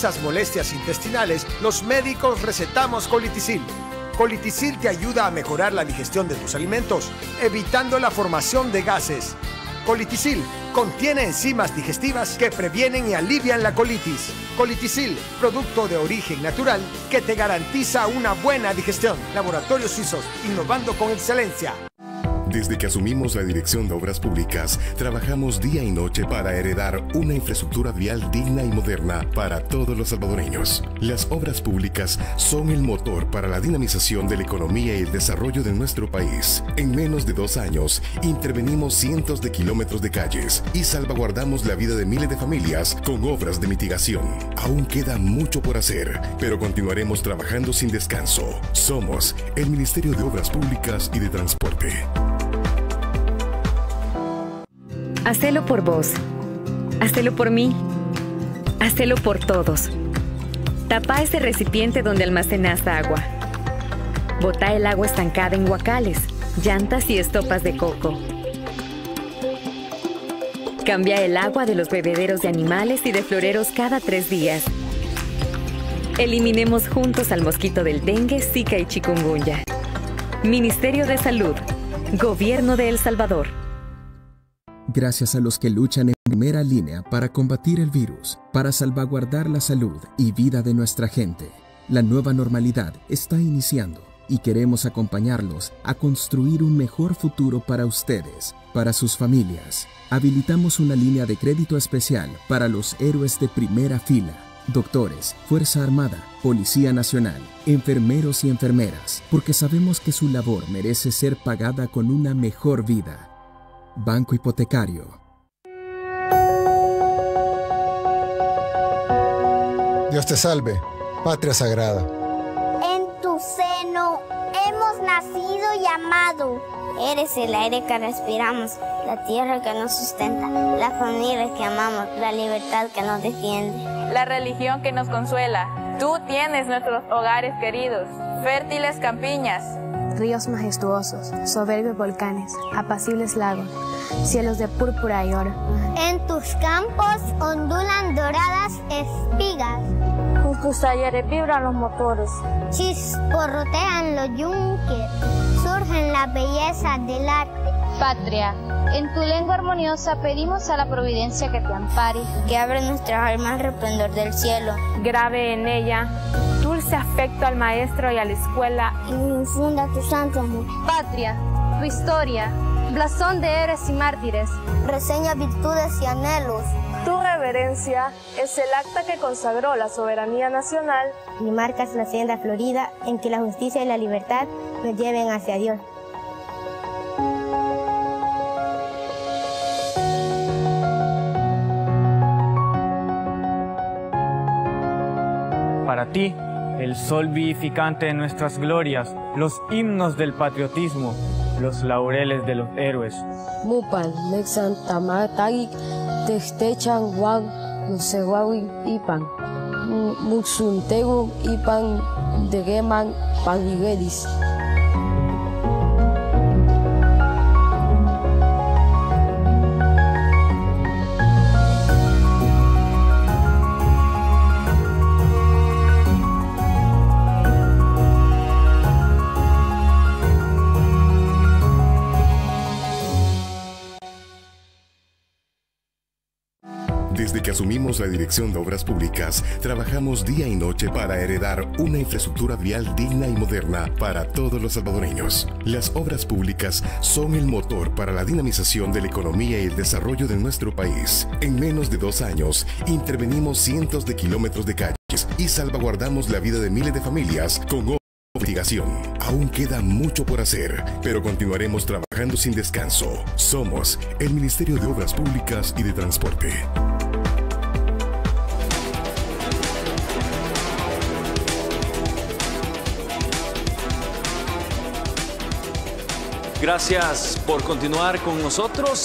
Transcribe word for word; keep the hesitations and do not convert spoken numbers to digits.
esas molestias intestinales, los médicos recetamos Colitisil. Colitisil te ayuda a mejorar la digestión de tus alimentos, evitando la formación de gases. Colitisil contiene enzimas digestivas que previenen y alivian la colitis. Colitisil, producto de origen natural que te garantiza una buena digestión. Laboratorios Suizos, innovando con excelencia. Desde que asumimos la dirección de Obras Públicas, trabajamos día y noche para heredar una infraestructura vial digna y moderna para todos los salvadoreños. Las obras públicas son el motor para la dinamización de la economía y el desarrollo de nuestro país. En menos de dos años, intervenimos cientos de kilómetros de calles y salvaguardamos la vida de miles de familias con obras de mitigación. Aún queda mucho por hacer, pero continuaremos trabajando sin descanso. Somos el Ministerio de Obras Públicas y de Transporte. Hacelo por vos, hacelo por mí, hacelo por todos. Tapa ese recipiente donde almacenas agua. Botá el agua estancada en guacales, llantas y estopas de coco. Cambia el agua de los bebederos de animales y de floreros cada tres días. Eliminemos juntos al mosquito del dengue, zika y chikungunya. Ministerio de Salud, Gobierno de El Salvador. Gracias a los que luchan en primera línea para combatir el virus, para salvaguardar la salud y vida de nuestra gente, la nueva normalidad está iniciando y queremos acompañarlos a construir un mejor futuro para ustedes, para sus familias. Habilitamos una línea de crédito especial para los héroes de primera fila, doctores, Fuerza Armada, Policía Nacional, enfermeros y enfermeras, porque sabemos que su labor merece ser pagada con una mejor vida. Banco Hipotecario. Dios te salve, patria sagrada. En tu seno hemos nacido y amado. Eres el aire que respiramos, la tierra que nos sustenta, la familia que amamos, la libertad que nos defiende. La religión que nos consuela. Tú tienes nuestros hogares queridos, fértiles campiñas. Ríos majestuosos, soberbios volcanes, apacibles lagos, cielos de púrpura y oro. En tus campos ondulan doradas espigas. En tus talleres vibran los motores. Chisporrotean los yunques, surgen las bellezas del arte. Patria, en tu lengua armoniosa pedimos a la providencia que te ampare, que abre nuestras almas al resplandor del cielo. Grave en ella dulce afecto al maestro y a la escuela. Y infunda tu santo amor. Patria, tu historia, blasón de héroes y mártires. Reseña virtudes y anhelos. Tu reverencia es el acta que consagró la soberanía nacional. Y marcas la senda florida en que la justicia y la libertad nos lleven hacia Dios. Para ti, el sol vivificante de nuestras glorias, los himnos del patriotismo, los laureles de los héroes. Mupan, Nexan, Tamatagik, Textechan, Juan, Nusehuawi, Ipan, Muxuntegu, Ipan, Degeman, Paniguedis. Desde que asumimos la dirección de Obras Públicas, trabajamos día y noche para heredar una infraestructura vial digna y moderna para todos los salvadoreños. Las obras públicas son el motor para la dinamización de la economía y el desarrollo de nuestro país. En menos de dos años, intervenimos cientos de kilómetros de calles y salvaguardamos la vida de miles de familias con obras de mitigación. Aún queda mucho por hacer, pero continuaremos trabajando sin descanso. Somos el Ministerio de Obras Públicas y de Transporte. Gracias por continuar con nosotros.